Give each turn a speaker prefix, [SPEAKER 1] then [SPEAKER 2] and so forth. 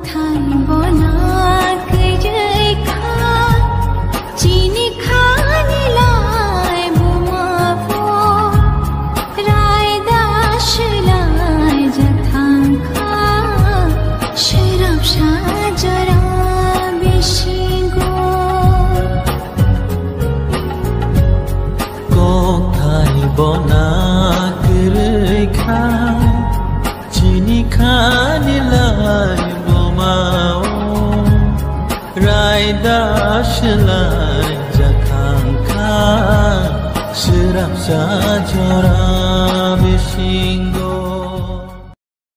[SPEAKER 1] চিনি খানি লাই বোমাও রায় দাস লাই জাথাং খা সিরাপ সা জরা বিশিং